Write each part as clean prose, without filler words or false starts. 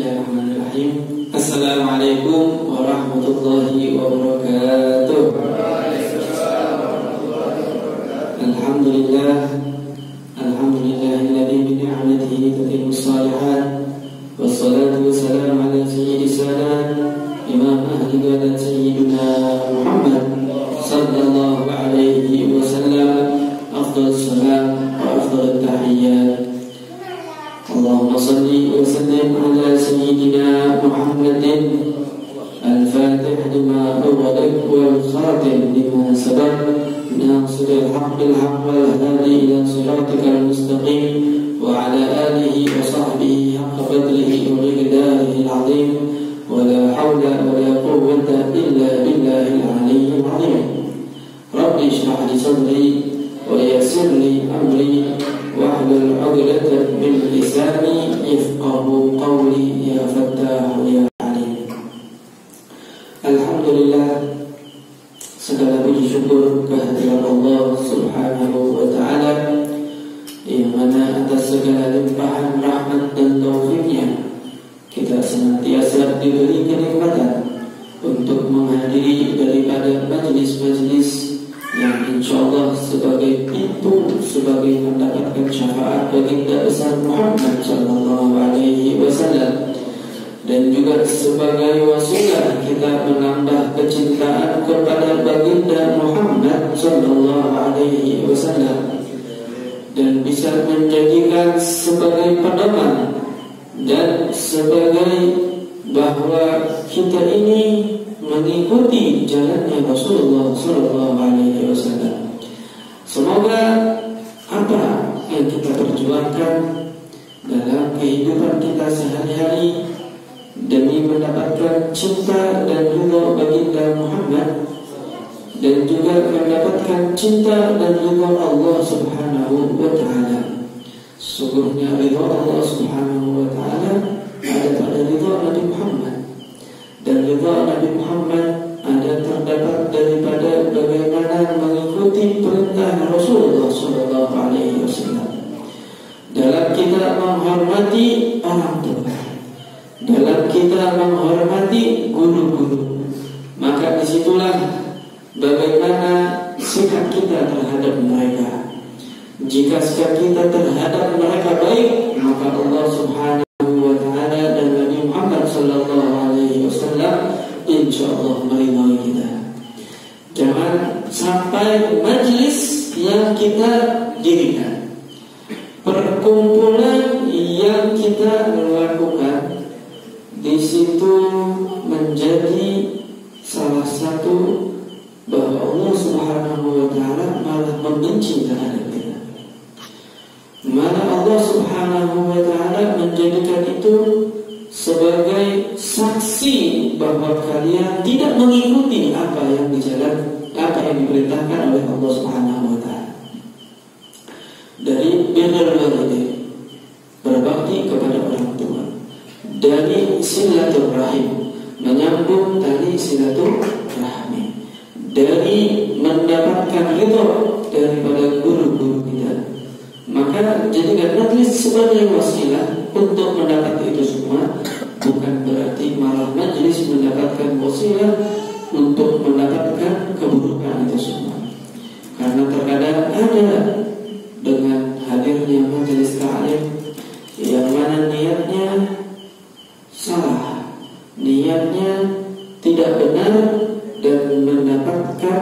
Bismillahirrahmanirrahim. Assalamualaikum warahmatullahi wabarakatuh. Alhamdulillah, alhamdulillahilladzi bi ni'matihi tatimmu shalihat. Wassalatu wassalamu ala sayyidis sadat imam ahli qiblati sayyidina Muhammad sallallahu alaihi wasallam. Afdhalus salam wa afdhalut tahiyyat. Allahumma salli wa sallim ala sayyidina Muhammadin al-fatih lima ughliq wal khatim lima sabaq nasiril haqq bil haqq wal hadi ila siratikal mustaqim wa ala alihi wa sahbihi haqqa qadrihi wa miqdarihi al-'azim wa la hawla wa la quwwata illa billahil 'aliyyil 'azim. Rabbi shrah li sadri wa yassir li amri wahlul 'uqdatam min lisani yafqahu qawli ya fattah ya alim. Alhamdulillah, segala puji syukur kehadirat Allah Subhanahu wa taala yang mana atas segala limpahan rahmat dan taufiknya kita senantiasa diberi kenikmatan untuk menghadiri daripada majlis-majlis yang insyaallah sebagai pintu, sebagai mendapatkan syafaat baginda besar Muhammad sallallahu alaihi wasallam, dan juga sebagai wasilah kita menambah kecintaan kepada baginda Muhammad sallallahu alaihi wasallam, dan bisa menjadikan sebagai pedoman dan sebagai bahwa kita ini mengikuti jalannya Rasulullah sallallahu alaihi wasallam. Semoga apa yang kita perjuangkan dalam kehidupan kita sehari-hari demi mendapatkan cinta dan ridha baginda Muhammad, dan juga mendapatkan cinta dan ridha Allah Subhanahu wa taala. Sungguhnya ridha Allah Subhanahu wa taala ada pada ridha Nabi Muhammad, dan ridha Nabi Muhammad ada terdapat daripada bagaimana mengikuti perintah Rasulullah sallallahu alaihi wasallam dalam kita menghormati orang tua, dalam kita menghormati guru-guru. Maka disitulah bagaimana sikap kita terhadap mereka. Jika sikap kita terhadap mereka baik, maka Allah Subhanahu wa ta'ala dan Nabi Muhammad sallallahu alaihi wasallam insyaallah meridai kita. Jangan sampai majlis yang kita dirikan, perkumpulan yang kita lakukan, di situ menjadi salah satu bahwa Allah Subhanahu wa ta'ala malah membenci terhadap kita. Malah Allah Subhanahu wa ta'ala menjadikan itu sebagai saksi bahwa kalian tidak mengikuti apa yang diperintahkan oleh Allah Subhanahu wa ta'ala. Dari birrul walidain, berbakti kepada orang tua, dari silaturahim, menyambung tali silaturahmi, dari mendapatkan ridha daripada guru-guru kita. Maka jadikan majlis sebagai wasilah untuk mendapat itu semua. Bukan berarti malah majlis mendapatkan wasilah untuk mendapatkan keburukan itu semua. Karena terkadang ada dengan hadirnya majlis ta'lim yang mana niatnya salah, niatnya tidak benar, dan mendapatkan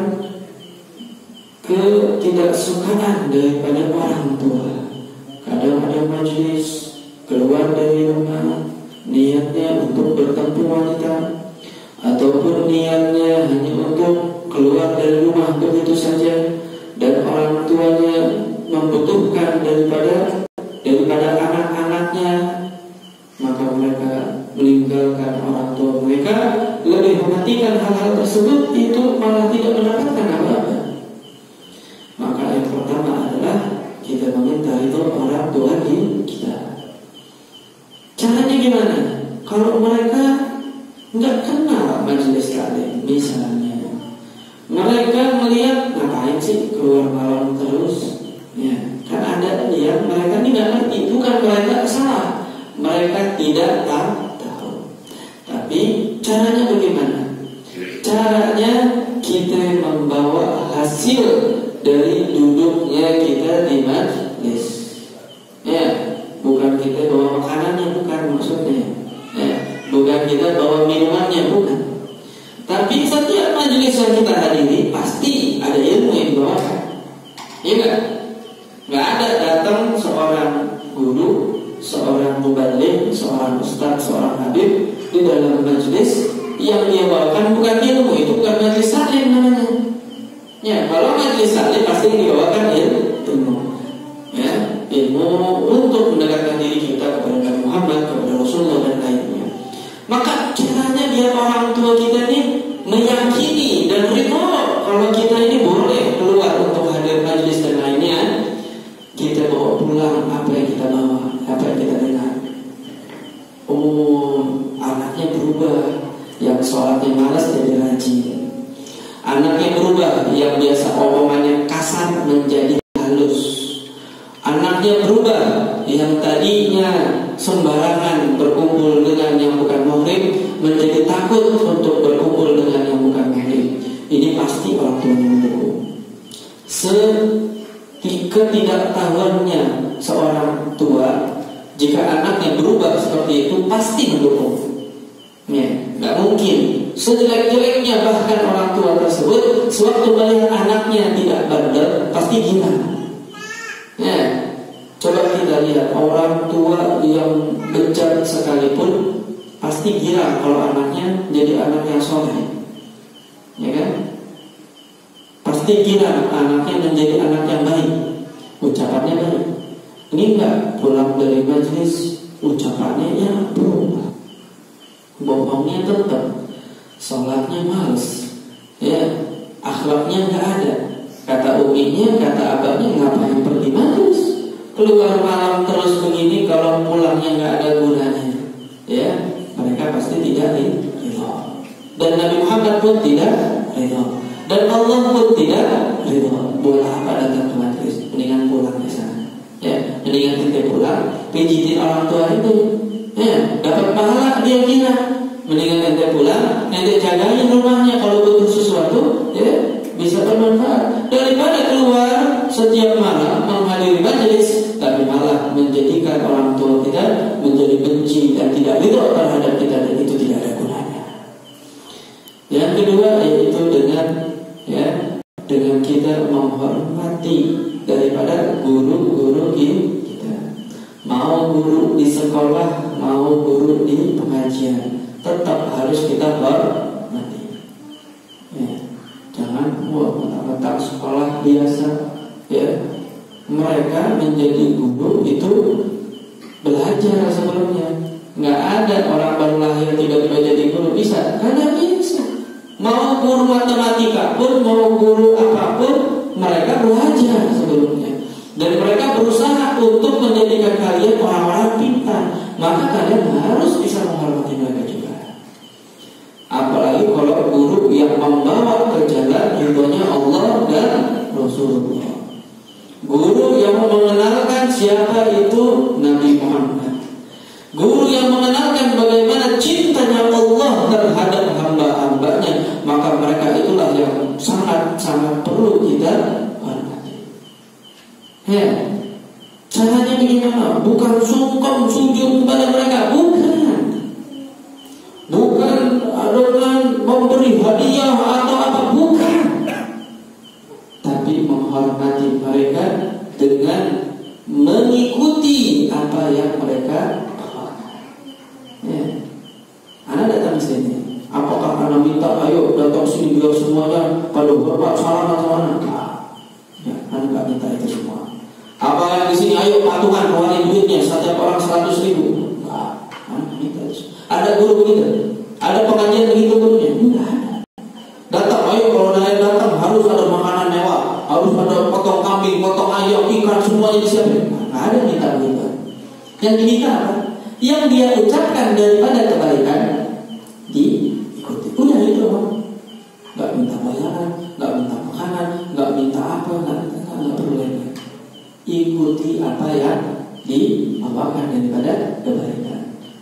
ketidaksukaan daripada orang tua. Kadang ada majlis keluar dari rumah, niatnya untuk bertemu wanita, ataupun niatnya hanya untuk keluar dari rumah begitu saja, dan orang tuanya membutuhkan daripada anak-anaknya, maka mereka meninggalkan orang tua mereka, lebih mematikan hal-hal tersebut, itu malah tidak mendapatkan apa-apa. Maka yang pertama adalah kita meminta itu orang tua kita. Caranya gimana? Kalau mereka nggak kenal majelis taklim, misalnya mereka melihat ngapain sih keluar malam terus, ya kan ada yang mereka tidak ngerti. Bukan mereka salah, mereka tidak tahu. Tapi caranya bagaimana? Caranya kita membawa hasil dari duduknya kita di majlis. Ya, bukan kita bawa makanannya, bukan maksudnya. Ya, bukan kita bawa minumannya, bukan. Tapi setiap majelis yang kita hadiri pasti ada ilmu yang dibawakan. Iya kan? Nggak ada datang seorang guru, seorang mubaligh, seorang ustaz, seorang habib di dalam majelis yang dia bawakan bukan ilmu, itu bukan majelis salim namanya. Ya, kalau majelis salim pasti yang dibawakan ilmu. Ya, ilmu untuk mendekatkan diri kita kepada Nabi Muhammad, kepada Rasulullah dan lainnya. Maka caranya biar orang tua kita ini meyakini dan ridho kalau kita ini boleh keluar untuk hadir majelis dan lainnya, kita bawa pulang apa yang kita bawa, apa yang kita dengar. Oh, anaknya berubah, yang sholatnya malas jadi rajin. Anaknya berubah, yang biasa omongannya kasar menjadi halus. Anaknya berubah, yang tadinya sembarangan berkumpul dengan yang bukan muhrim menjadi takut untuk berkumpul dengan yang bukan muhrim. Ini pasti orang tuanya mendukung. Ketidaktahuannya seorang tua, jika anaknya berubah seperti itu pasti mendukung. Ya, nggak mungkin. Sejelek-jeleknya bahkan orang tua tersebut, sewaktu melihat anaknya tidak bandel, pasti gila. Ya, coba kita lihat orang tua yang bejat sekalipun pasti gila kalau anaknya jadi anak yang soleh, ya kan? Pasti gila anaknya menjadi anak yang baik, ucapannya baik. Ini enggak, pulang dari majelis ucapannya ya berubah, bohongnya tetap, sholatnya males, ya, akhlaknya nggak ada. Kata uminya, kata abahnya, ngapain pergi majelis? Keluar malam terus begini, kalau pulangnya nggak ada gunanya. Ya, mereka pasti tidak ridho. Dan Nabi Muhammad pun tidak ridho. Dan Allah pun tidak ridho. Buat apa datang ke majelis? Mendingan pulang ke sana. Ya, mendingan kita pulang, pijitin orang tua itu. Ya, dapat pahala dia kira. Mendingan ente pulang, ente jagain rumahnya, kalau butuh sesuatu, ya bisa bermanfaat daripada keluar setiap malam menghadiri majelis tapi malah menjadikan orang tua kita menjadi benci dan tidak ridho terhadap kita, dan itu tidak ada gunanya. Yang kedua yaitu dengan kita menghormati daripada guru-guru kita. Mau guru di sekolah, mau guru di pengajian, tetap harus kita hormati. Ya. Jangan mentang-mentang sekolah biasa, ya, mereka menjadi guru itu belajar sebelumnya. Nggak ada orang baru lahir tiba-tiba jadi guru, bisa? Karena bisa. Mau guru matematika pun, mau guru apapun, mereka belajar sebelumnya. Dan mereka berusaha untuk menjadikan kalian orang-orang pintar. Maka kalian harus bisa menghormati mereka juga. Apalagi kalau guru yang membawa ke jalan ridhonya Allah dan Rasulullah. Guru yang mengenalkan siapa itu Nabi Muhammad. Guru yang mengenalkan bagaimana cintanya Allah terhadap hamba-hambanya. Maka mereka itulah yang sangat-sangat perlu kita hormati. Ya, caranya bagaimana? Bukan sungkem sujud kepada mereka, bukan dengan memberi hadiah atau apa, bukan. Tapi menghormati mereka dengan mengikuti apa yang mereka bawakan. Ya. Anda datang sini, apakah Anda minta ayo datang sini biar semuanya pada hormat salaman sama Anda? Ya, Anda nggak minta itu semua. Apa yang di sini ayo patungan keluarin duitnya setiap orang 100.000? Nah, Anda minta itu. Ada guru begitu? Ada pengajian begitu gurunya? Enggak ada. Datang, ayo kalau nelayan datang harus ada makanan mewah, harus ada potong kambing, potong ayam, ikan, semuanya disiapin. Nggak ada minta begitu. Yang diminta apa? Yang dia ucapkan daripada kebaikan diikuti. Udah itu loh. Nggak minta bayaran, nggak minta makanan, nggak minta apa, nggak perlu lagi. Ikuti apa yang dibawakan daripada kebaikan.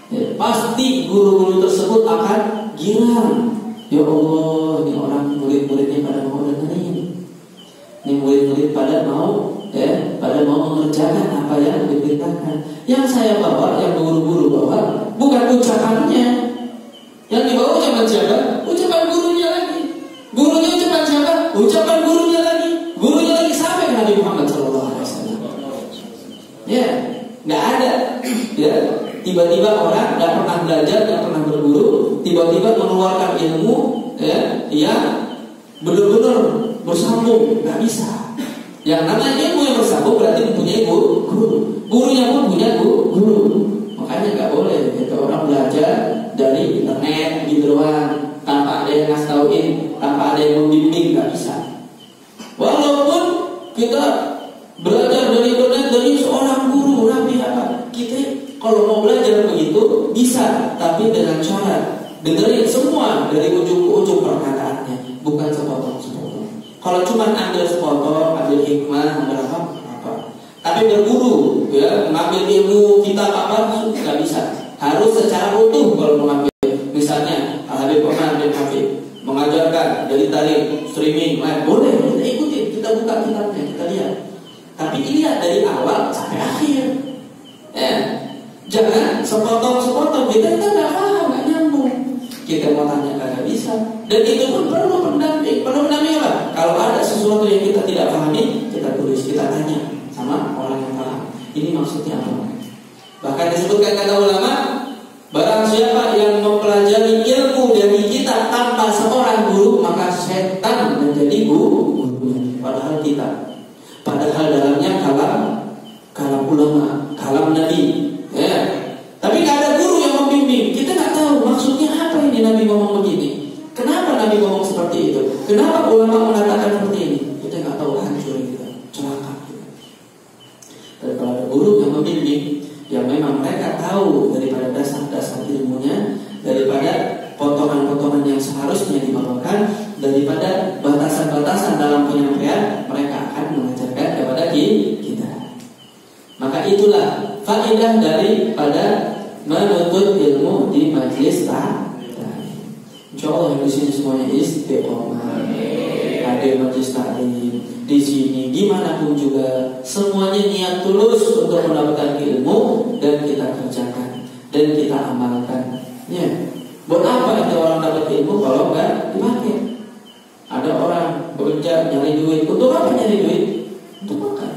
Ya, pasti guru-guru tersebut akan girang. Ya Allah, ini orang murid-muridnya pada mau dengerin. Ini murid-murid pada mau mengerjakan apa yang diperintahkan. Yang saya bawa, yang guru-guru bawa, bukan ucapannya. Yang dibawa ucapan siapa? Ucapan gurunya lagi. Gurunya ucapan siapa? Ucapan gurunya lagi. Gurunya lagi sampai Nabi Muhammad SAW. Ya, nggak ada. Ya, tiba-tiba orang nggak pernah belajar, nggak pernah berguru, tiba-tiba mengeluarkan ilmu, ya, yang benar-benar bersambung, nggak bisa. Yang namanya ilmu yang bersambung berarti mempunyai guru. Gurunya pun punya guru. Makanya nggak boleh kita orang belajar dari internet gitu doang, tanpa ada yang ngasih tauin, tanpa ada yang membimbing, nggak bisa. Walaupun kita belajar dari internet dari seorang guru, Nabi apa, kita kalau mau belajar begitu bisa, tapi dengan syarat dengerin semua dari ujung ke ujung perkataannya, bukan sepotong-sepotong. Kalau cuma ambil sepotong, ambil hikmah, ambil apa. Tapi berguru, ya, mengambil ilmu kitab apa, nggak bisa. Harus secara utuh kalau mengambil. Misalnya Al-Habib Omar bin Hafid mengajarkan dari tarikh streaming, boleh kita ikutin, kita buka kitabnya, kita lihat. Tapi dilihat dari awal sampai akhir. Ya, jangan sepotong-sepotong. Kita nggak paham, nggak nyambung. Kita mau tanya nggak bisa. Dan itu pun perlu pendamping. Perlu pendamping apa? Kalau ada sesuatu yang kita tidak pahami, kita tulis, kita tanya sama orang yang paham. Ini maksudnya apa? Bahkan disebutkan kata ulama, barang siapa yang mempelajari ilmu dari kita tanpa seorang guru, maka setan menjadi guru. Padahal dalamnya kalam ulama, kalam Nabi. Ya. Tapi nggak ada guru yang membimbing. Kita nggak tahu maksudnya apa ini Nabi ngomong begini. Kenapa Nabi ngomong seperti itu? Kenapa ulama mengatakan seperti ini? Kita nggak tahu, hancur kita, celaka kita. Dan kalau ada guru yang membimbing, yang memang mereka tahu daripada dasar-dasar ilmunya, daripada potongan-potongan yang seharusnya dibawakan, daripada batasan-batasan dalam penyampaian, mereka akan mengajarkan kepada kita. Maka itulah faedah daripada menuntut ilmu di majelis taklim. Insyaallah yang di sini semuanya istiqomah. Ada majelis taklim di sini, gimana pun juga semuanya niat tulus untuk mendapatkan ilmu dan kita kerjakan dan kita amalkan. Ya, buat apa itu orang dapat ilmu kalau nggak dipakai? Ada orang bekerja nyari duit, untuk apa nyari duit? Untuk makan,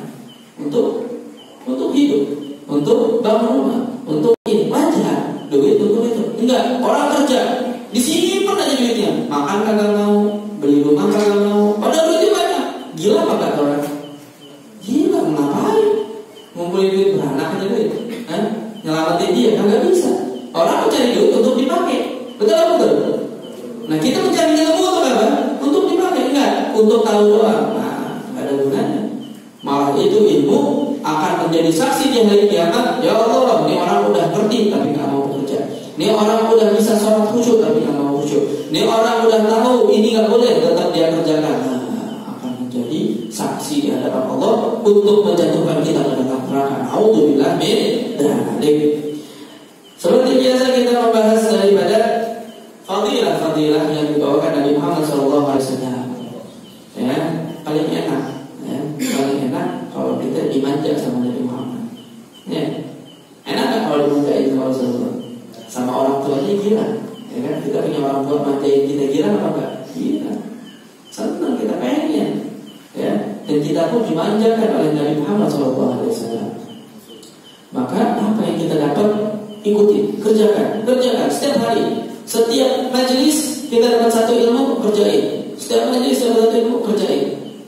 untuk hidup, untuk bangun rumah, untuk ini wajar duit untuk itu. Enggak, orang kerja di sini pun aja duitnya, makan kagak mau, beli rumah kagak mau, padahal duitnya banyak. Gila apa kata orang? Gila, ngapain? Ngumpulin duit beranak aja duit, nyelamatin dia kagak bisa. Orang mencari duit untuk dipakai, betul apa betul? Nah kita mencari ilmu untuk apa? Untuk dipakai, enggak? Untuk tahu doang. Nah, nggak ada gunanya. Malah itu ilmu akan menjadi saksi di hari kiamat. Ya Allah, ini orang udah ngerti tapi nggak mau bekerja. Ini orang udah bisa sholat khusyuk tapi nggak mau khusyuk. Ini orang udah tahu ini nggak boleh, tetap dia kerjakan. Nah, akan menjadi saksi di hadapan Allah untuk menjatuhkan kita ke dalam neraka. A'udzubillah min dzalik. Seperti biasa kita membahas daripada fadilah-fadilah yang dibawakan Nabi Muhammad SAW. Ya, paling enak. Paling enak kalau kita dimanja sama Nabi Muhammad. Ya, enak kan kalau dimanjain sama Rasulullah? Sama orang tuanya gila, ya kan? Kita punya orang tua manjain kita gila apa enggak? Gila, senang kita pengen, ya. Dan kita pun dimanjakan oleh Nabi Muhammad SAW. Maka apa yang kita dapat, ikuti, kerjakan setiap hari, setiap majelis kita dapat satu ilmu, kerjain. Setiap majelis dapat satu ilmu, kerjain.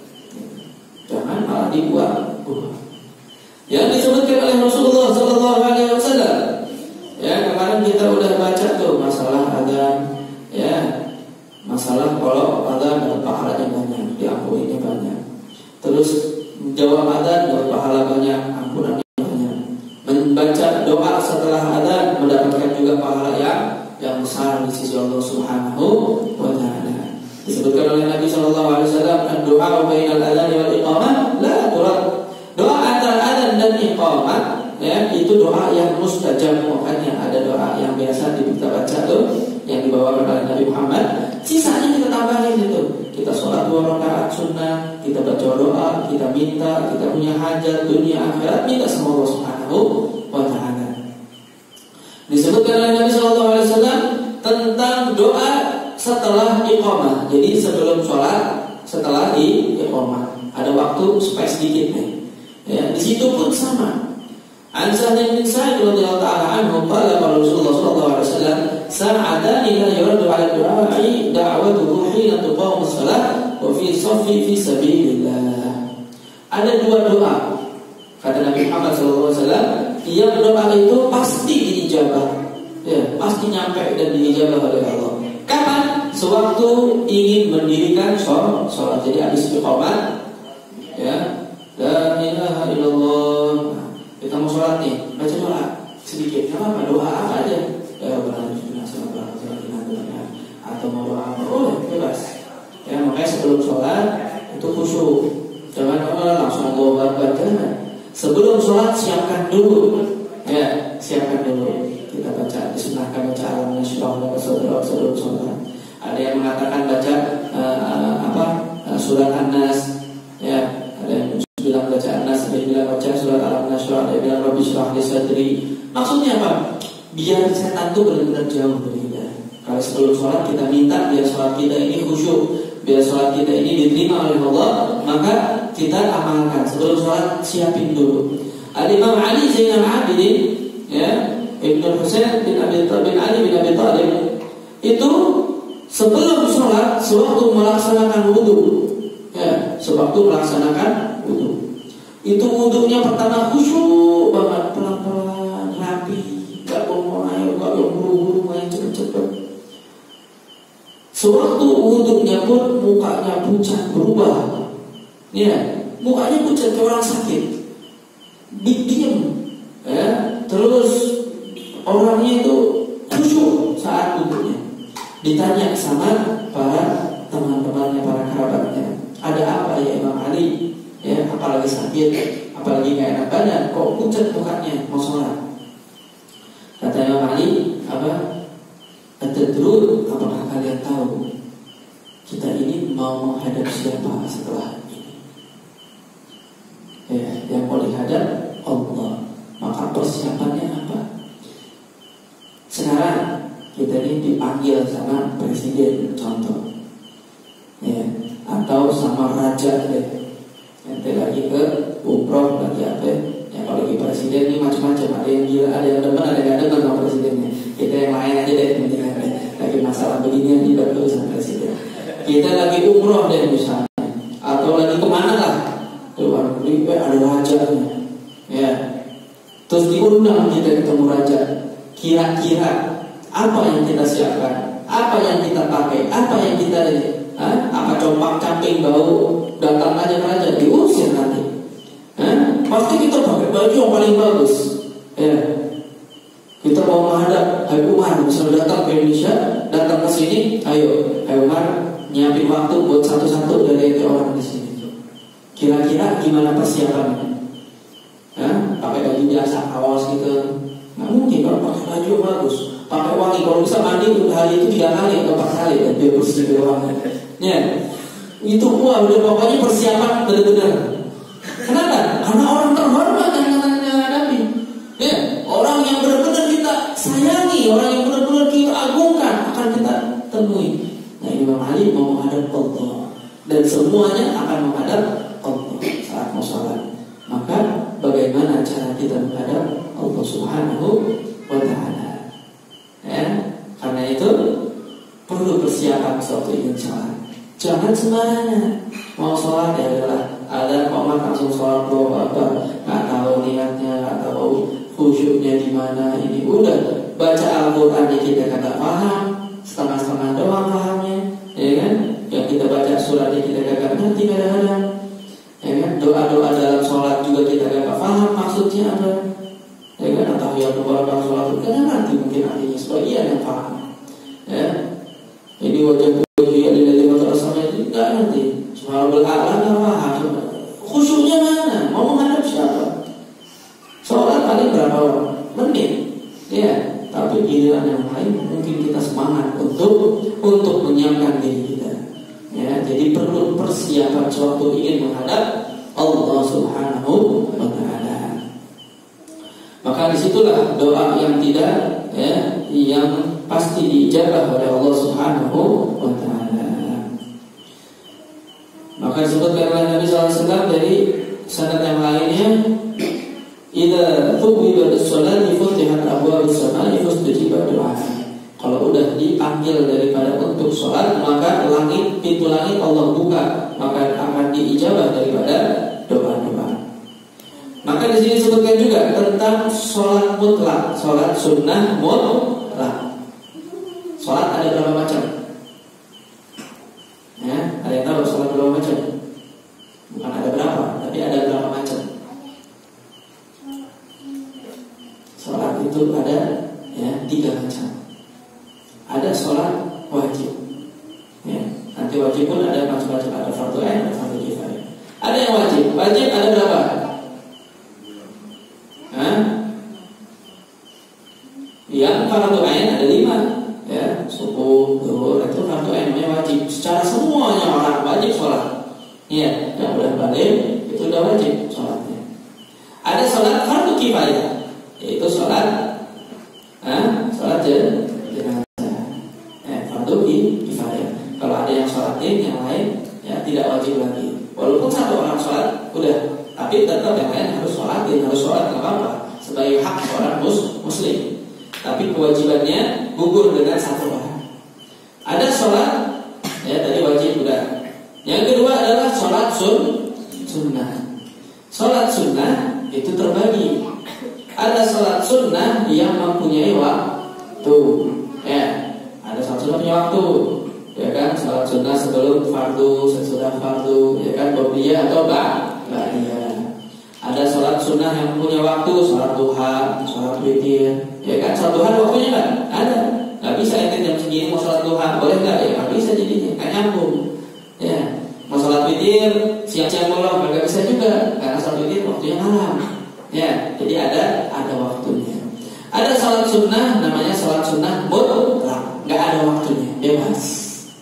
Jangan malah dibuat. Yang disebutkan oleh Rasulullah SAW. Ya, kemarin kita udah baca tuh masalah adzan, ya, masalah kalau adzan dapat pahalanya banyak, diampuninya banyak. Terus jawab adzan dapat pahala banyak, ampunannya banyak. Membaca doa setelah adzan mendapatkan juga pahala yang besar di sisi Allah Subhanahu wa taala. Disebutkan oleh Nabi SAW, doa bainal adzan wal iqamah la turad. Doa antara adzan dan iqamah, ya, itu doa yang mustajab. Makanya ada doa biasa kita baca tuh yang dibawakan oleh Nabi Muhammad. Sisanya kita tambahin itu. Kita sholat 2 rakaat sunnah, kita baca doa, kita minta, kita punya hajat dunia akhirat, minta sama Allah Subhanahu wa Ta'ala. Disebutkan oleh Nabi SAW tentang doa setelah iqamah. Jadi sebelum sholat, setelah iqamah, ada waktu supaya sedikit nih. Ya, di situ pun sama. An Sa'd bin Sa'id radhiyallahu ta'ala anhu qala Rasulullah sallallahu alaihi wasallam sa'adani la yuradu 'ala du'a'i da'watuhu hina tuqamu shalah wa fi shaffi fi sabilillah. Ada 2 doa kata Nabi Muhammad sallallahu alaihi wasallam, yang doa itu pasti diijabah. Ya, pasti nyampe dan diijabah oleh Allah. Kapan? Sewaktu ingin mendirikan sholat. Jadi habis iqamah, ya, la ilaha illallah, kita mau sholat nih, baca doa sedikit, nggak apa-apa, doa apa aja, atau mau doa apa, boleh, bebas. Ya, makanya sebelum sholat itu khusyuk, jangan langsung Allahu Akbar, jangan. Sebelum sholat siapkan dulu, ya, siapkan dulu. Kita baca, disunahkan baca alam nasyirah sebelum sholat. Ada yang mengatakan baca surat An-Nas, ya, ada yang bilang baca An-Nas, ada yang bilang baca surat Alam Nashrah, ada yang bilang Rabbi shrah li sadri. Maksudnya apa? Biar setan itu benar-benar jauh dari kita. Kalau sebelum sholat kita minta biar sholat kita ini khusyuk, biar sholat kita ini diterima oleh Allah, maka kita amalkan. Sebelum sholat siapin dulu. Al-Imam Ali Zainal Abidin, ya, Ibnu Husain bin Ali bin Abi Thalib, itu sebelum sholat, sewaktu melaksanakan wudu, ya, sewaktu melaksanakan wudu, itu wudunya pertama khusyuk banget, pelan-pelan, rapi, gak ngomong ayo, gak buru-buru, main cepet-cepet. Sewaktu wudunya pun mukanya pucat, berubah, ya, mukanya pucat kayak orang sakit, diem, ya, terus orangnya itu khusyuk saat wudunya. Ditanya sama para teman-temannya, para kerabatnya, ada apa ya Imam Ali? Ya, apalagi sakit, apalagi gak enak badan, kok pucat mukanya mau sholat? Kata Imam Ali, apa? Atadrun, apakah kalian tahu kita ini mau menghadap siapa setelah ini? Ya, yang mau dihadap Allah. Maka persiapannya apa? Sekarang kita ini dipanggil sama presiden, contoh, ya, atau sama raja deh. Nanti lagi ke umroh, lagi apa? Ya, kalau lagi presiden ini macam-macam, ada yang gila, ada yang demen, ada yang gak demen sama presidennya. Kita yang lain aja deh, lagi masalah beginian tidak perlu sama presiden. Kita lagi umroh deh misalnya, atau lagi kemana lah, luar negeri, ada rajanya, ya. Terus diundang kita ketemu raja. Kira-kira apa yang kita siapkan? Apa yang kita pakai? Apa yang kita apa compang-camping bau datang aja ke raja, diusir nanti. Pasti kita pakai baju yang paling bagus. Ya. Kita mau menghadap Hai Umar, misalnya datang ke Indonesia, datang ke sini, ayo Hai Umar, nyiapin waktu buat satu-satu dari orang di sini. Kira-kira gimana persiapannya? Pakai baju biasa, kaos gitu. Nggak mungkin kalau pakai baju yang bagus, pakai wangi. Kalau bisa mandi hari itu 3 kali atau 4 kali, dan biar bersih dari wangi. Ya, itu udah pokoknya persiapan benar-benar. Kenapa? Karena orang terhormat yang menghadapi. Ya, orang yang benar-benar kita sayangi, orang yang benar-benar kita agungkan akan kita temui. Nah, Imam Ali mau menghadap Allah, dan semuanya akan menghadap Allah saat mau sholat. Maka bagaimana cara kita menghadap Allah Subhanahu wa Ta'ala? Ya, karena itu perlu persiapan suatu ingin sholat. Jangan sembarangan mau sholat ya adalah ada komat langsung sholat doa apa, nggak tahu niatnya, nggak tahu khusyuknya di mana. Ini udah baca Al-Quran kita kagak paham, setengah-setengah doang pahamnya, ya kan? Yang kita baca suratnya kita kagak ngerti kadang-kadang, ya kan? Doa-doa dalam sholat juga kita kagak paham maksudnya apa, ya kan? Atau yang beberapa sholat itu kan nanti mungkin artinya sebagian yang paham, ya. Ini wajah yang dari sama itu nggak nanti subhanallah nggak paham. Khusyuknya mana? Mau menghadap siapa? Sholat paling berapa menit, ya. Tapi giliran yang persiapan sewaktu ingin menghadap Allah Subhanahu wa Ta'ala. Maka disitulah doa yang tidak yang pasti diijabah oleh Allah Subhanahu wa Ta'ala. Maka disebutkan oleh Nabi SAW dari sanad yang lainnya, idza tuwibat as-salati futihat abwabus samai fastajiba du'a. Kalau udah dipanggil daripada untuk sholat, maka pintu langit Allah buka, maka akan diijabah daripada doa-doa. Maka di sini disebutkan juga tentang sholat mutlak, sholat sunnah mutlak. Sholat ada berapa macam? Ada yang tahu sholat berapa macam? Bukan ada berapa, tapi ada berapa macam. Sholat itu ada 3 macam. Ada sholat wajib, nanti wajib pun ada macam-macam, ada fardu ain, ada fardu kifayah. Ada yang wajib ada berapa? Yang fardu ain ada 5, subuh, zuhur, itu fardu ain, namanya wajib. Secara semuanya orang wajib sholat. Yang udah balik itu udah wajib sholatnya. Ada sholat fardu kifayah, yaitu sholat jenazah. Fardu kifayah. Kalau ada yang sholatin, yang lain tidak wajib lagi. Walaupun satu orang sholat udah, tapi tetap yang lain harus sholatin, harus sholat nggak apa-apa sebagai hak seorang muslim. Tapi kewajibannya gugur dengan satu orang. Ada sholat dari wajib udah. Yang kedua adalah sholat sunnah. Sholat sunnah itu terbagi. Ada sholat sunnah yang mempunyai waktu. Ada sholat sunnah punya waktu. Sholat sunnah sebelum fardu, sesudah fardu, qobliyah atau ba'diyah. Ada sholat sunnah yang punya waktu, sholat duha, sholat witir. Sholat duha waktunya nggak? Ada. Nggak bisa jam segini mau sholat duha, boleh nggak? Nggak bisa jadinya, nggak nyambung. Mau sholat witir siang-siang bolong, nggak bisa juga karena sholat witir waktunya malam. Jadi ada waktunya. Ada sholat sunnah namanya sholat sunnah mutlak, nggak ada waktunya, bebas.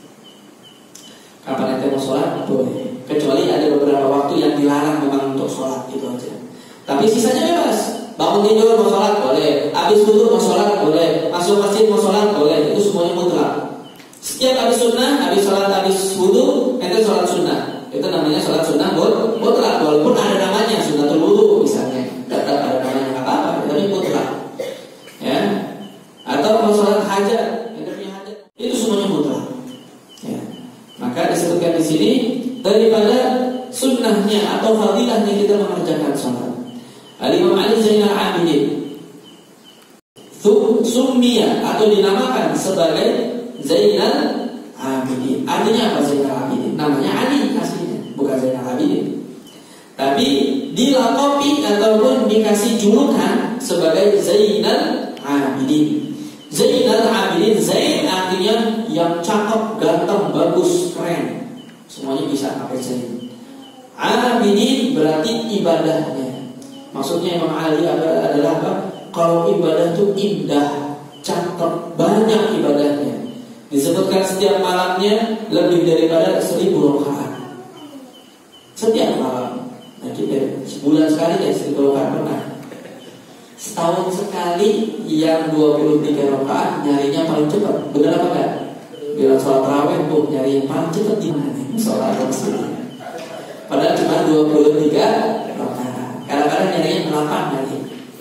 Kapan ente mau sholat boleh, kecuali ada beberapa waktu yang dilarang memang untuk sholat itu aja. Tapi sisanya bebas. Bangun tidur mau sholat boleh, habis wudu mau sholat boleh, masuk masjid mau sholat boleh, itu semuanya mutlak. Setiap habis sunnah, habis sholat, habis wudu, itu sholat sunnah. Itu namanya sholat sunnah mutlak. Walaupun ada namanya sunnatul wudu misalnya, tetap ada namanya nggak apa-apa, tapi mutlak. Atau mau sholat hajat, itu semuanya mutlak. Maka disebutkan di sini daripada sunnahnya atau fadilahnya kita mengerjakan sholat. Al-Imam Ali Zainal Abidin summiya atau dinamakan sebagai Zainal Abidin. Artinya apa Zainal Abidin? Namanya Ali aslinya, bukan Zainal Abidin. Tapi dilakopi ataupun dikasih julukan sebagai Zainal Abidin. Zainal Abidin, Zain artinya yang cakep, ganteng, bagus, keren. Semuanya bisa pakai Zain. Abidin berarti ibadahnya. Maksudnya Imam Ali adalah apa? Kalau ibadah itu indah, cakep, banyak ibadahnya. Disebutkan setiap malamnya lebih daripada 1000 rakaat. Setiap malam. Nah kita sebulan sekali 1000 rakaat pernah. Setahun sekali yang 23 rakaat nyarinya paling cepat. Benar apa enggak? Bila sholat tarawih tuh nyari yang paling cepat di mana? Sholat masjid. Padahal cuma 23 rakaat. Kadang-kadang nyarinya 8 nanti.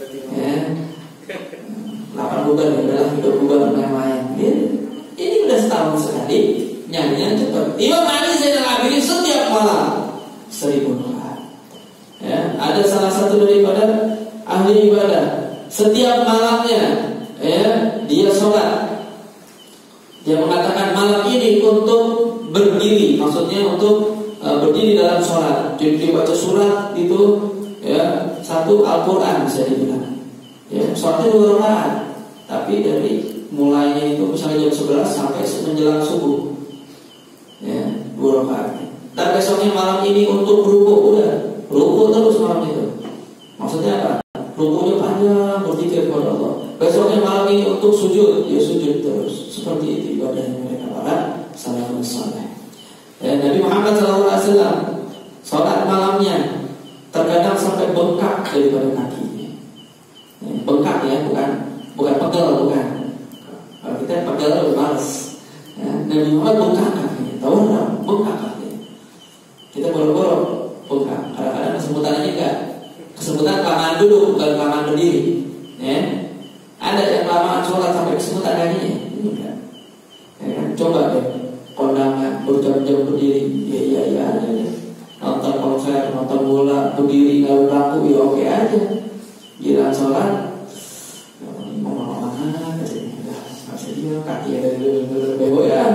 8 bulan adalah hidup bulan yang lain. Ini udah setahun sekali nyarinya cepat. Imam Ali Zainal Abidin setiap malam 1000 rakaat. Ada salah satu daripada ahli ibadah, setiap malamnya dia sholat. Dia mengatakan malam ini untuk berdiri, maksudnya untuk berdiri dalam sholat. Jadi dia baca surat itu satu Al-Quran bisa dibilang. Sholatnya 2 rakaat, tapi dari mulainya itu misalnya jam 11 sampai menjelang subuh 2 rakaat. Dan besoknya malam ini untuk ruku, udah ruku terus malam itu. Maksudnya apa? Rukunya panjang, berzikir kepada Allah. Besoknya malam ini untuk sujud, dia sujud terus. Seperti itu ibadahnya mereka para salafus saleh. Nabi Muhammad SAW Wasallam sholat malamnya terkadang sampai bengkak daripada kakinya. Bengkak ya, bukan pegel, bukan. Kalau kita pegel udah males. Ya, Nabi Muhammad bengkak kakinya, tahu nggak? Bengkak kakinya. Kita boro-boro bengkak. Kadang-kadang kesemutannya enggak. Kesemutan kelamaan duduk, bukan kelamaan berdiri. Ya. Ada yang kelamaan sholat sampai kesemutan kakinya. Enggak. Ya kan? Coba deh, kondangan berjam-jam berdiri, iya aja. Nonton konser, nonton bola, berdiri nggak berlaku, ya oke aja. Giliran sholat, ngomong mana, masih dia kaki ada bebo ya.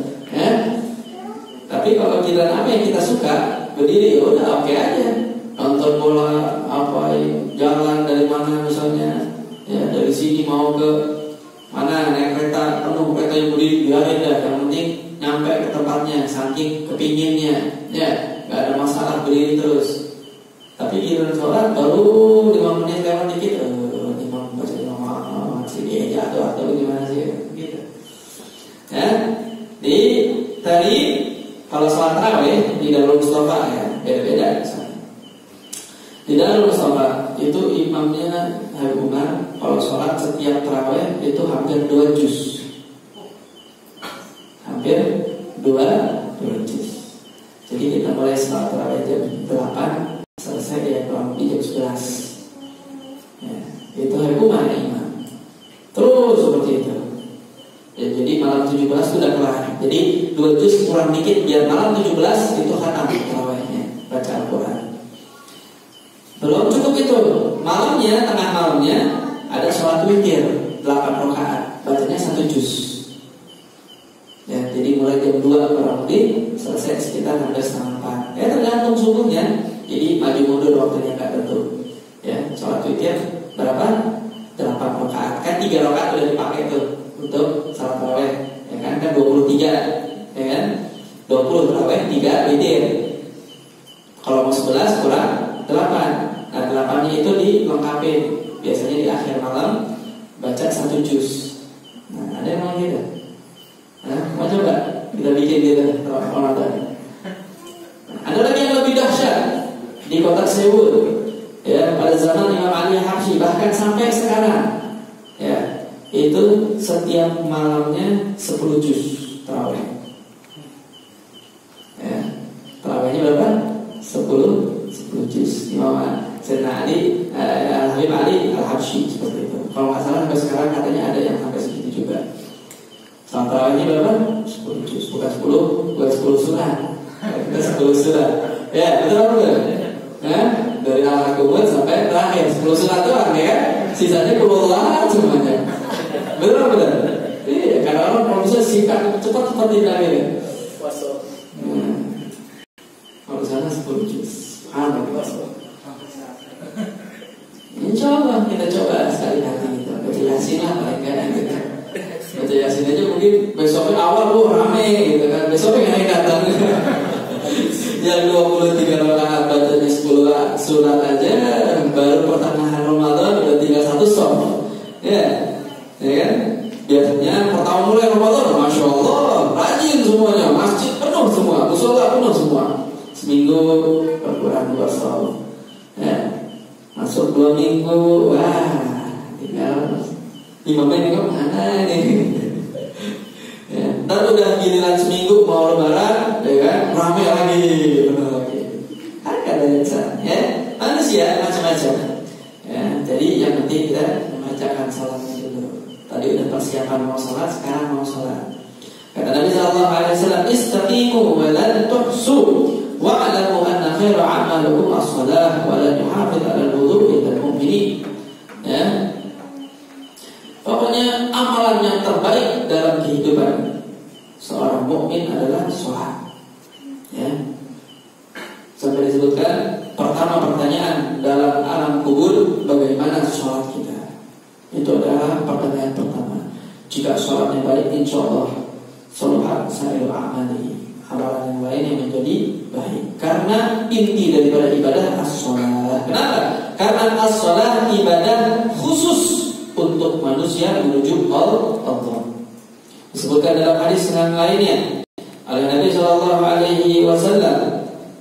Tapi kalau giliran apa yang kita suka, berdiri, ya udah oke aja. Nonton bola, apa jalan dari mana misalnya, ya dari sini mau ke mana naik kereta penuh, kereta yang berdiri biarin dah, yang penting nyampe ke tempatnya, saking kepinginnya, ya nggak ada masalah berdiri terus. Tapi giliran sholat baru 5 menit lewat dikit, imam baca masih dia jatuh atau gimana sih, gitu. Ya, tadi kalau sholat tarawih di Darul Mustafa ya beda-beda misalnya. Di Darul Mustafa itu imamnya Habib Umar. Kalau sholat setiap tarawih itu hampir 2 juz. Hampir 2 juz. Jadi kita mulai sholat tarawih jam 8, selesai ya kurang lebih jam 11. Ya, itu Habib Umar imam. Terus seperti itu. Ya, jadi malam 17 sudah kelar. Jadi 2 juz kurang dikit biar malam 17 itu khatam tarawihnya, baca Al-Quran. Belum cukup itu, malamnya, tengah malamnya ada sholat witir 8 rakaat, bacanya 1 juz. Ya, jadi mulai jam 2 kurang lebih selesai sekitar hampir setengah 4. Ya tergantung subuhnya, jadi maju mundur waktunya nggak tentu. Ya, sholat witir berapa? 8 rakaat. Kan 3 rakaat udah dipakai tuh untuk salat tarawih. Ya kan 23, ya kan? 20 tarawih, 3 witir. Kalau mau 11 kurang 8. Nah 8-nya itu dilengkapi. Biasanya di akhir malam baca 1 juz. Nah ada yang mau gitu? Nah, mau coba kita bikin gitu orang tadi. Ada lagi yang lebih dahsyat di kota Seoul. Ya, pada zaman Imam Ali Habsyi, bahkan sampai sekarang, ya, itu setiap malamnya 10 juz tarawih. Ya, tarawihnya berapa? 10 juz. Imam Sayyidina Ali, Habib Ali Al-Habsyi seperti itu. Kalau nggak salah sampai sekarang katanya ada yang sampai segitu juga. Salat tarawihnya berapa? 10 juz, bukan 10 surah. Bukan 10 surah. Ya, betul betul. Nah, dari Al-Qur'an sampai terakhir 10 surat doang ya. Sisanya keluar semuanya. Betul. Iya, karena orang kalau bisa singkat cepat tidak ini. Kalau sana 10 juz. Insya Allah kita coba sekali nanti kita baca Yasin lah paling kadang kita. Baca Yasin aja mungkin besoknya awal rame gitu kan. Besoknya nggak datang. Yang 23 rakaat bacanya 10 surat aja, baru pertengahan Ramadan udah tinggal 1 som. Ya kan? Biasanya pertama mulai Ramadan, masya Allah, rajin semuanya, masjid penuh semua, musola penuh semua. Seminggu berkurang 2 som. Ya, masuk 2 minggu, wah, tinggal imamnya nengok mana nih? Ya, ntar udah giliran seminggu mau lebaran, ya kan, rame lagi, benar lagi. Ada yang sana, ya, manusia macam-macam. Ya, jadi yang penting kita membacakan salatnya dulu. Tadi udah persiapan mau salat, sekarang mau salat. Kata Nabi Sallallahu Alaihi Wasallam, istaqimu wa lan tuhsu, wa'lamu anna khairu a'malikum as-salah, wa lan yuhafidh 'ala al-wudu' illa al-mu'minin. Ya. Pokoknya amalan yang terbaik dalam kehidupan seorang mukmin adalah sholat. Ya. Sampai disebutkan pertama pertanyaan dalam alam kubur, bagaimana sholat kita? Itu adalah pertanyaan pertama. Jika sholatnya baik, insya Allah sholat sa'il amali, amalan yang lain yang menjadi baik. Karena inti daripada ibadah as-sholat. Kenapa? Karena as-sholat ibadah khusus untuk manusia menuju Allah. Disebutkan dalam hadis yang lainnya oleh Nabi Sallallahu Alaihi Wasallam,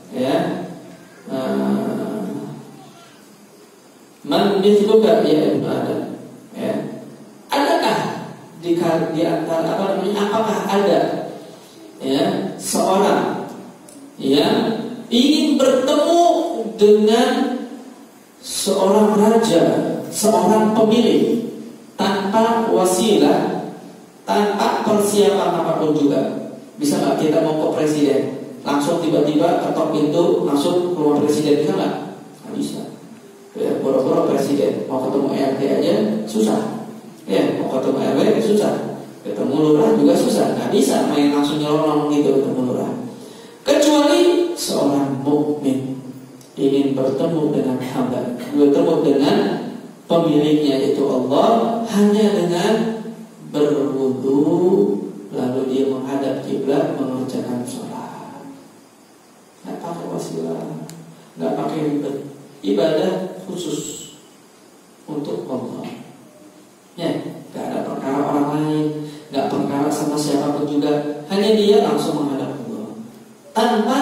dunia cukup gak? Ya itu ada. Ya. Adakah di antara apakah ada ya seorang yang ingin bertemu dengan seorang raja, seorang pemilik tanpa wasilah, tanpa persiapan apapun juga? Bisa nggak kita mau ke presiden, langsung tiba-tiba ketok pintu langsung ke rumah presiden, bisa nggak? Nggak bisa. Ya, boro-boro presiden mau ketemu RT aja susah. Ya, mau ketemu RW susah. Ketemu lurah juga susah. Nggak bisa main langsung nyolong gitu ketemu lurah. Kecuali seorang mukmin ingin bertemu dengan hamba, bertemu dengan pemiliknya yaitu Allah, hanya dengan berwudu lalu dia menghadap kiblat mengerjakan sholat. Nggak pakai wasilah, nggak pakai ribet, ibadah khusus untuk Allah. Ya, nggak ada perkara orang lain, nggak perkara sama siapapun juga, hanya dia langsung menghadap Allah tanpa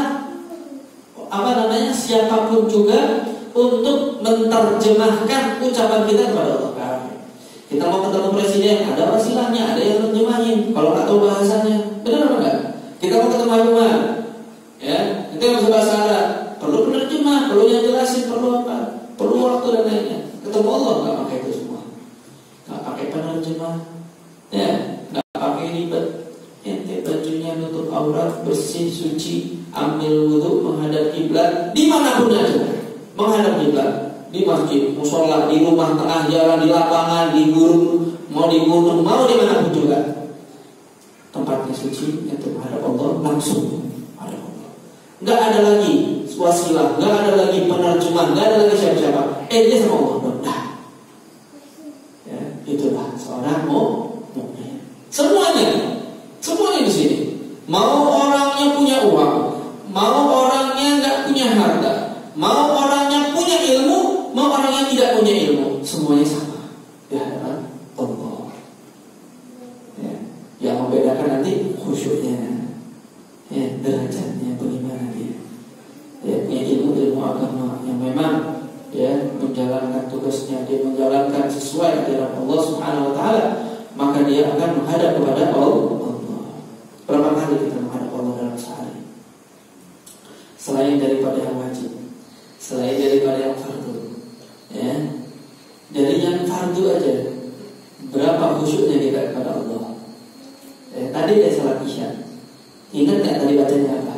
siapapun juga untuk menerjemahkan ucapan kita kepada Allah. Kita mau ketemu presiden, ada wasilahnya, ada yang terjemahin. Kalau nggak tahu bahasanya, benar apa enggak? Kita mau ketemu haluman, ya, kita nggak bisa bahasa Arab, perlu penerjemah, perlu yang jelasin, perlu apa, perlu waktu dan lainnya. Ketemu Allah nggak pakai itu semua, nggak pakai penerjemah, ya, nggak pakai ribet. Ente bajunya nutup aurat, bersih, suci, ambil wudu, menghadap kiblat, dimanapun aja, menghadap kiblat. Di masjid, musola, di rumah, tengah jalan, di lapangan, di gurun, mau di gunung, mau di mana pun juga. Tempatnya suci, itu menghadap Allah, langsung menghadap Allah. Nggak ada lagi wasilah, nggak ada lagi penerjemah, nggak ada lagi siapa-siapa. Dia sama Allah, dah. Ya, itulah seorang mukmin. Semuanya di sini. Mau orangnya punya uang, mau orangnya nggak punya harta, mau orangnya punya ilmu, mau orangnya tidak punya ilmu, semuanya sama di hadapan Allah. Ya. Yang membedakan nanti khusyuknya, ya, derajatnya bagaimana dia. Ya, punya ilmu agama yang memang ya menjalankan tugasnya, dia menjalankan sesuai ajaran Allah Subhanahu Wa Taala, maka dia akan menghadap kepada Allah. Berapa kali kita menghadap Allah dalam sehari? Selain daripada yang wajib, selain daripada yang fardu, ya, dari yang fardu aja berapa khusyuknya kita kepada Allah. Tadi dia salat isya, ingat nggak tadi bacanya apa?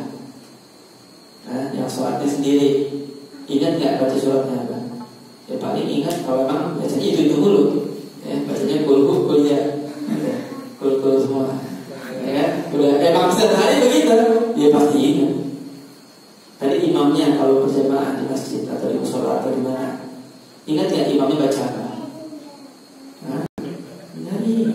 Yang sholatnya sendiri, ingat nggak baca suratnya apa? Ya paling ingat kalau memang bacanya itu dulu, ya, bacanya kul ya, kul semua, ya kan? Udah emang setiap hari begitu, dia pasti ingat. Tadi imamnya kalau berjamaah di masjid atau di musola atau di mana, ingat ya imamnya baca apa? Dari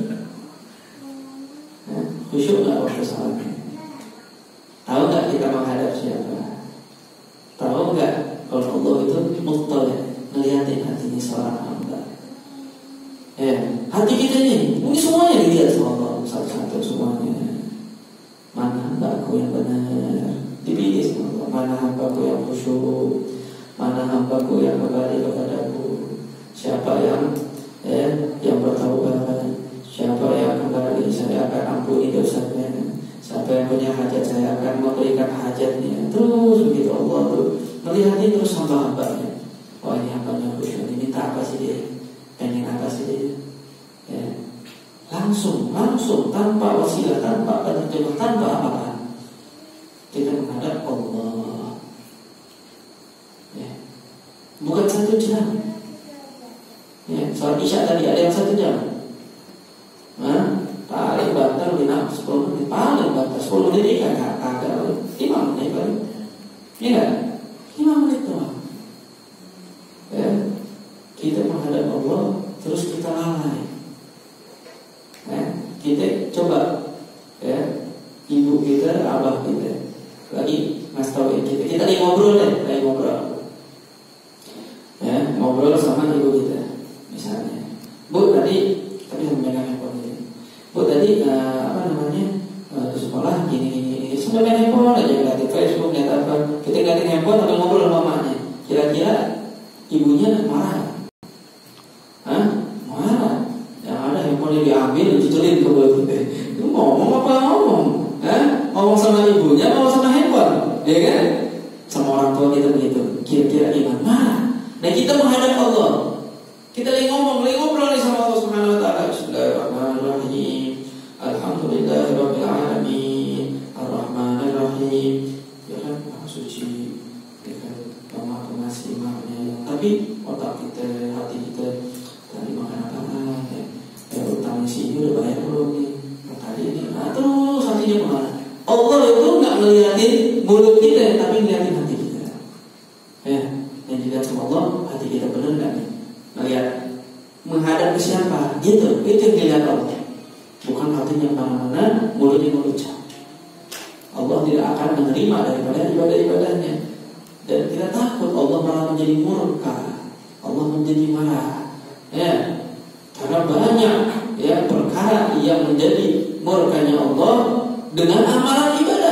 khusyuk nggak waktu salatnya? Tahu nggak kita menghadap siapa? Tahu nggak kalau Allah itu muttali, ngeliatin hatinya seorang hamba? Ya, hati kita ini semuanya dilihat sama Allah satu-satu semuanya. Mana hambaku yang benar, dipilih sama Allah. Mana hambaku yang khusyuk, mana hambaku yang kembali kepadaku. Siapa yang bertaubat, siapa yang kembali, saya akan ampuni dosanya. Siapa yang punya hajat, saya akan memberikan hajatnya. Terus begitu Allah tuh melihatnya terus hamba-hambanya. Oh, ini hambanya khusyuk, ini minta apa sih dia, pengen apa sih dia, ya. Langsung tanpa wasilah, tanpa penerjemah, tanpa apa-apa, kita menghadap Allah. Ya. Bukan 1 jam. Ya, sholat isya tadi ada yang 1 jam. Paling banter 10 menit, paling banter 10 menit kan agak 5 menit paling. Iya kan? 5 menit doang. Ya. Kita menghadap Allah, terus kita lalai. Kita coba, ya, ibu kita, abah kita lagi ngasih tahu kita lagi ngobrol ya, ngobrol sama ibu kita misalnya, Bu tadi sambil megang handphone ini, Bu tadi ke sekolah gini sambil main handphone aja, ngeliatin Facebook, ngeliat apa, kita ngeliatin handphone sambil ngobrol sama mamanya. Kira-kira ibunya marah? ya kan? Sama orang tua kita begitu. Kira-kira gimana? Nah kita menghadap Allah. Kita lagi ngobrol sama Allah Subhanahu wa taala. Bismillahirrahmanirrahim. Alhamdulillahirabbil alamin. Arrahmanir rahim. Ya kan? Maha suci. Ya kan? Maha pengasih, Maha penyayang. Tapi otak kita, hati kita tadi makan apa? Ya utang si ini udah bayar belum nih? Tadi ini. Nah, terus hatinya kemana? Allah itu nggak ngeliatin mulut kita, tapi ngeliatin hati kita. Ya, yang dilihat sama Allah, hati kita benar nggak nih? Ngeliat menghadap ke siapa? Itu yang dilihat Allah. Bukan hatinya mana-mana, mulutnya mengucap. Allah tidak akan menerima daripada ibadah-ibadahnya. Dan kita takut Allah malah menjadi murka, Allah menjadi marah. Ya, karena banyak ya perkara yang menjadi murkanya Allah dengan amalan ibadah.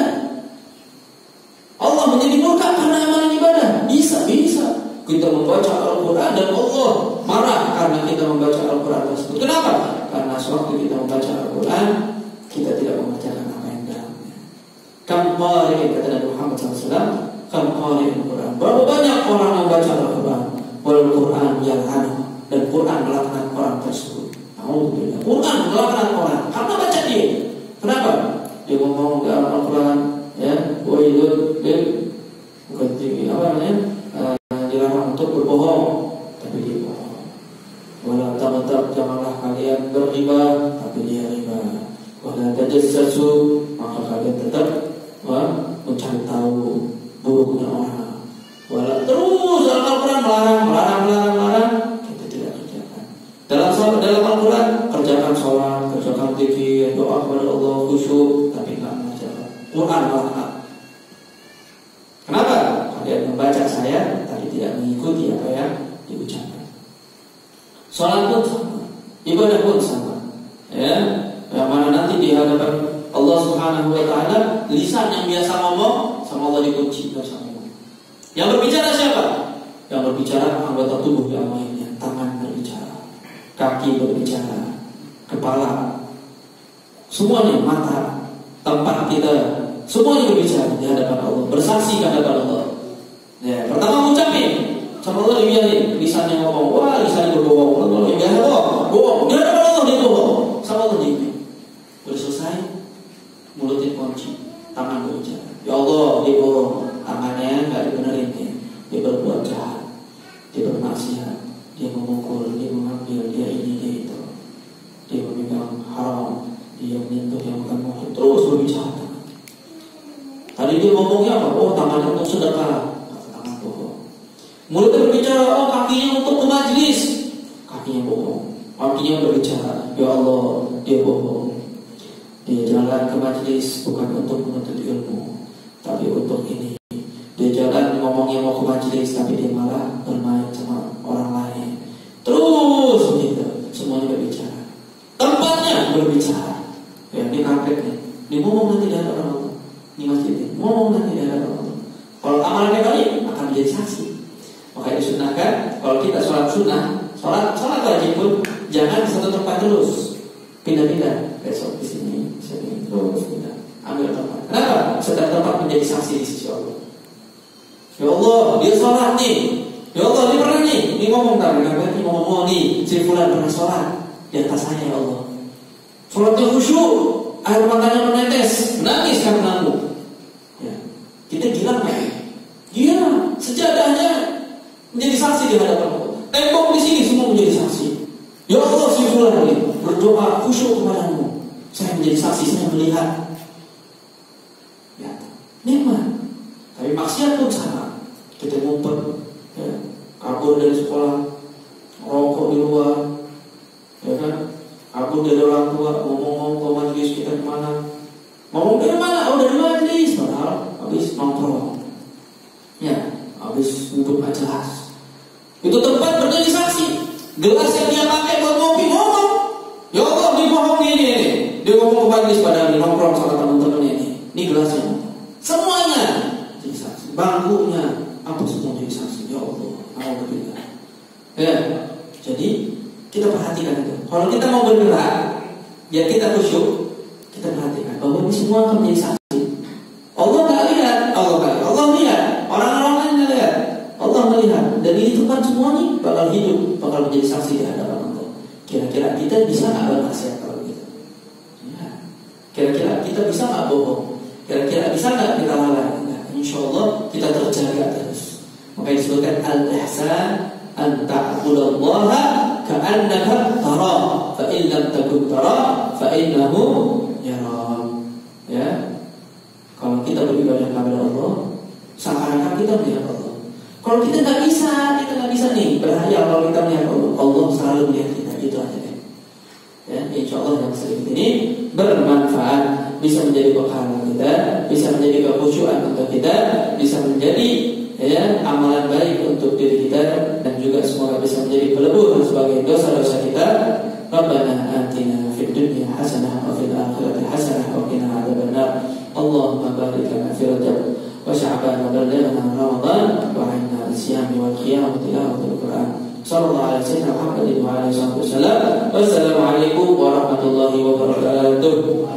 Allah menjadi murka karena amalan ibadah. Bisa kita membaca Al-Quran dan Allah marah karena kita membaca Al-Quran tersebut. Kenapa? Karena sewaktu kita membaca Al-Quran, kita tidak membacakan apa yang dalamnya. Kamqari kata Nabi Muhammad SAW, kamqari Al-Quran. Berapa banyak orang yang membaca Al-Quran, wal Quran yal'anu, dan Quran melaknat orang tersebut. Alhamdulillah, Quran melaknat orang karena baca dia. Kenapa? Dia ngomong ke Al-Quran, ya, wailun lil bukan tinggi apa namanya? Dilarang untuk berbohong, tapi dia bohong. Wala taghtab, janganlah kalian berriba, tapi dia riba. Wala tajassasu, maka kalian tetap mencari tahu buruknya orang. Wala terus Al-Quran melarang, kita tidak kerjakan. Dalam Al-Quran kerjakan sholat, kerjakan zikir, doa kepada Allah, khusyuk, tapi tidak mengerjakan. Quran melarang. Kenapa? Kalian membaca saya, tapi tidak mengikuti apa yang diucapkan. Sholat pun sama, ibadah pun sama. Ya, yang mana nanti di hadapan Allah Subhanahu wa taala, lisan yang biasa ngomong sama Allah dikunci bersama. Yang berbicara siapa? Yang berbicara anggota tubuh yang lainnya. Tangan berbicara, kaki berbicara, kepala, semuanya, mata, tempat kita, semuanya berbicara di hadapan Allah, bersaksi di hadapan Allah. Ya, pertama ucapin sama Allah dibiarin, lisannya ngomong, wah lisannya berbohong, Allah biasa bohong, di hadapan Allah dia bohong, sama Allah dibiarin. Udah selesai, mulutnya kunci, tangan berbicara. Ya Allah, dia bohong, tangannya nggak dibenerin dia berbuat jahat, dia bermaksiat, dia memukul, dia mengambil, dia ini, dia itu, dia memegang haram, dia menyentuh yang bukan muhrim, terus berbicara. Tadi dia ngomongnya apa? Oh, tangannya untuk sedekah, kata tangan bohong. Mulutnya berbicara, oh kakinya untuk ke majlis, kakinya bohong. Kakinya berbicara, ya Allah, dia bohong. Dia jalan ke majlis bukan untuk menuntut ilmu, tapi untuk ini. Dia jalan ngomongnya mau ke majlis, tapi dia malah bermain sama orang lain. Terus begitu, semuanya berbicara. Tempatnya berbicara. Ya, ini karpet nih. Dia ngomong nanti di hadapan Allah. Di masjid ini, ngomong nanti di hadapan Allah. Kalau amalannya baik, akan menjadi saksi. Makanya disunahkan, kalau kita sholat sunnah, sholat wajib pun jangan di satu tempat terus, pindah-pindah. Besok di sini, terus pindah, ambil tempat. Kenapa? Setiap tempat menjadi saksi di sisi Allah. Ya Allah, dia sholat nih. Ya Allah, dia pernah nih. Ini ngomong tadi, ini ngomong nih, si fulan pernah sholat di atas saya, ya Allah. Sholatnya khusyuk, air matanya menetes, menangis karena aku. Ya, kita gila nggak? Gila, sejadahnya menjadi saksi di hadapan Allah. Tembok di sini semua menjadi saksi. Ya Allah, si fulan ini berdoa khusyuk kepadamu. Saya menjadi saksi, saya melihat. Ya, nikmat. Tapi maksiat pun sama. Kita ngumpet, ya, kabur dari sekolah, rokok di luar, ya kan? Kabur dari orang tua, ngomong-ngomong ke majlis kita kemana? Ngomong dari mana? Oh dari majlis, padahal habis nongkrong, ya, habis duduk nggak jelas. Itu tempat menjadi saksi. Gelas yang dia pakai buat ngopi ngomong, ya Allah dibohong ini. Dia ngomong ke majlis padahal dia nongkrong sama teman-temannya ini. Ini gelasnya, semuanya jadi saksi. Bangkunya, apa semua jadi saksi. Ya Allah, alhamdulillah. Ya, jadi kita perhatikan itu. Kalau kita mau bergerak, biar kita khusyuk, kita perhatikan bahwa ini semua akan menjadi saksi. Allah nggak lihat, Allah semua nih bakal hidup, bakal menjadi saksi di hadapan Allah. Kira-kira kita bisa nggak bermaksiat kalau gitu? Ya. Kira-kira kita bisa nggak bohong? Kira-kira bisa nggak kita lalai? Nah, insya Allah kita terjaga terus. Maka disebutkan al-ihsan an ta'budallaha ka'annaka tara, fa in lam takun tara fa innahu yara. Ya. Kalau kita beribadah kepada Allah, seakan-akan kita melihat Allah. Kalau kita nggak bisa nih berhayal kalau kita melihat Allah. Allah selalu melihat kita, gitu aja deh. Ya, insya Allah yang sedikit ini bermanfaat, bisa menjadi bekal kita, bisa menjadi kekhusyuan untuk kita, bisa menjadi ya amalan baik untuk diri kita, dan juga semoga bisa menjadi pelebur sebagai dosa-dosa kita. Rabbana atina fid dunya hasanah wa fil akhirati hasanah wa qina adzabannar. Allahumma barik lana fi Rajab wa Sya'ban wa ballighna Ramadan wa 'inna al-siyami wal qiyam wa tilawatil Qur'an. Sallallahu alaihi wasallam Muhammadin wa alihi wasallam. Wassalamualaikum warahmatullahi wabarakatuh.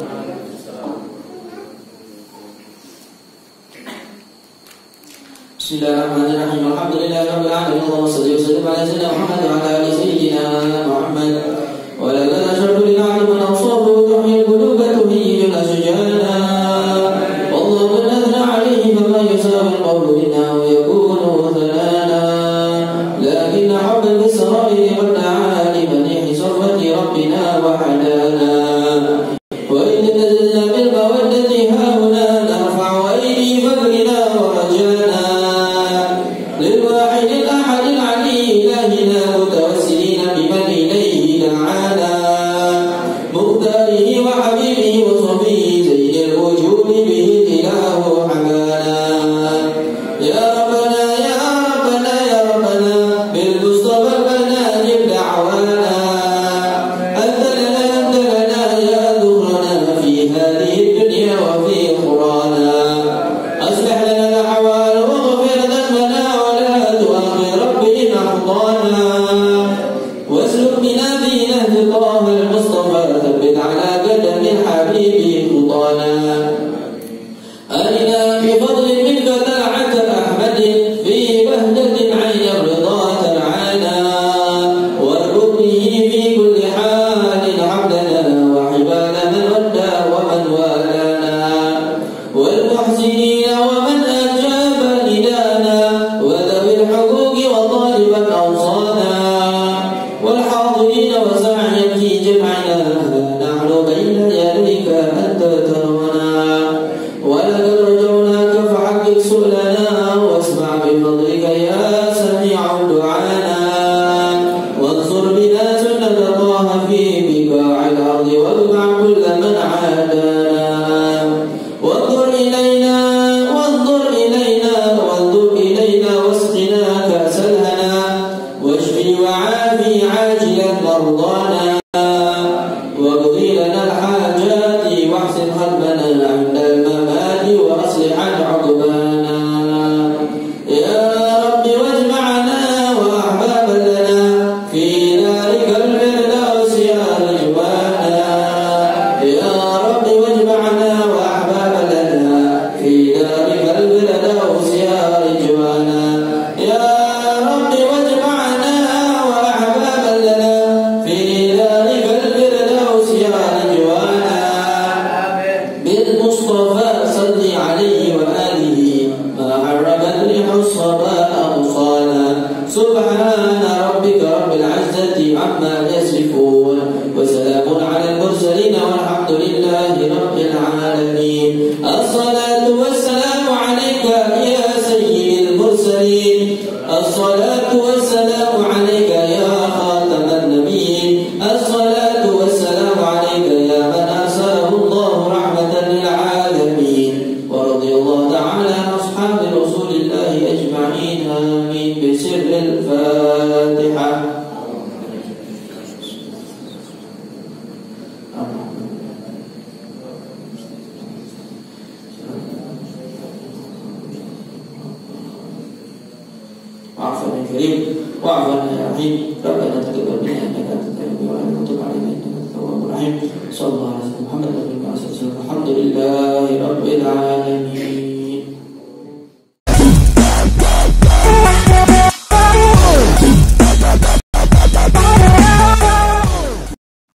Bismillahirrahmanirrahim. Alhamdulillahirabbil alamin. Allahumma shalli wa sallim ala sayyidina Muhammad wa ala ali sayyidina Muhammad. Wa la nashhadu lil 'alim man awsafu tuhil quluba tuhil asjana. Wallahu nadhna 'alayhi fama yusawi qawlu minna wa yakunu thalana. Lakin hubba bisra'i wa ta'ali man hisabati rabbina wa hadana. Wa in tazalna bil mawaddati hauna narfa'u aydi fadlina wa rajana. للواحد الأحد العلي إلهنا متوسلين بمن إليه دعانا مختاره وحبيبه وصفيه زين الوجود به الإله حمانا. يا ربنا يا ربنا يا ربنا بالمصطفى المناجم دعوانا. أنت لنا يا ذكرنا في هذه الدنيا وفي أخرانا. أصلح لنا الأحوال واغفر ذنبنا واسلك بنا في نهج طه المصطفى ثبت على قدم الحبيب خطانا. أرنا بفضل منك طاعة أحمد في بهجة عين الرضا ترعانا. وارزق به في كل حال عبدنا وعباد من ودى ومن والانا. والمحسنين ومن أجاب ندانا وذوي الحقوق وطالبا أوصانا. والحاضرين وسعيا في جمعنا نحن بين يديك أنت ترانا. ولقد رجوناك فحقق سؤلنا واسمع بفضلك يا سميع دعانا. وانصر بنا سنة الله في بقاع الأرض واجمع كل من عادانا. وانظر إلينا واسقنا كأس الهنا. واشفي وعافي عاجلا مرضانا. واقضي لنا الحاجات واحسن ختمنا عند الممات واصلح عقبانا. يا رب واجمعنا واحباب لنا في دارك الفردوس يا رجوانا. يا رب واجمعنا واحباب لنا في دارك الفردوس يا رجوانا. يا رب واجمعنا واحباب لنا في دارك الفردوس يا رجوانا. بالمصطفى صل عليه وآله ما حرم الريح الصباء أوصانا. سبحان ربك رب العزة عما يصفون وسلام على المرسلين والحمد لله رب العالمين. الصلاة والسلام عليك يا سيد المرسلين. الصلاة والسلام عليك يا خاتم النبيين. الصلاة والسلام عليك يا من أرسله الله رحمة للعالمين. ورضي الله تعالى عن أصحاب رسول الله أجمعين. آمين. بسر الفاتحة. وعفوا يا كريم وعفوا يا رحيم. ربنا تقبل منا إنك أنت التواب الرحيم وتب علينا إنك أنت التواب الرحيم. صلى الله